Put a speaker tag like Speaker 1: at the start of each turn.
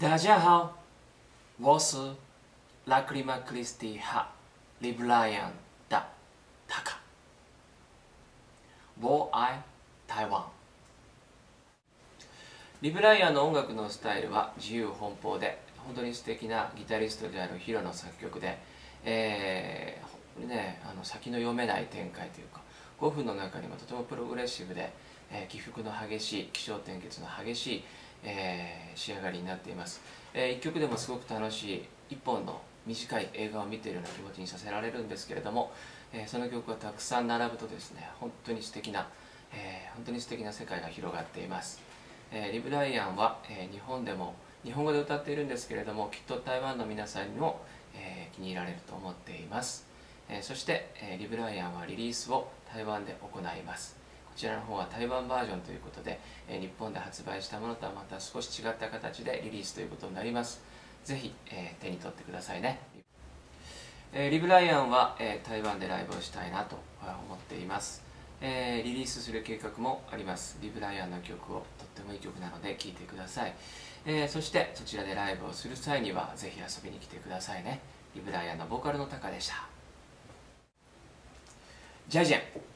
Speaker 1: 大家好，我是拉克里马克里斯蒂哈リブライアン的タカ。我愛台湾。リブライアンの音楽のスタイルは自由奔放で、本当に素敵なギタリストであるヒロの作曲で、本当にね、先の読めない展開というか、5分の中にもとてもプログレッシブで、起伏の激しい、起承転結の激しい、仕上がりになっています。1曲でもすごく楽しい1本の短い映画を見ているような気持ちにさせられるんですけれども、その曲がたくさん並ぶとですね、本当に素敵な世界が広がっています。リブライアンは、日本でも日本語で歌っているんですけれども、きっと台湾の皆さんにも、気に入られると思っています。そして、リブライアンはリリースを台湾で行います。こちらの方は台湾バージョンということで、日本で発売したものとはまた少し違った形でリリースということになります。ぜひ、手に取ってくださいね。リブライアンは、台湾でライブをしたいなと思っています。リリースする計画もあります。リブライアンの曲をとってもいい曲なので聴いてください。そしてそちらでライブをする際にはぜひ遊びに来てくださいね。リブライアンのボーカルのタカでした。じゃじゃん。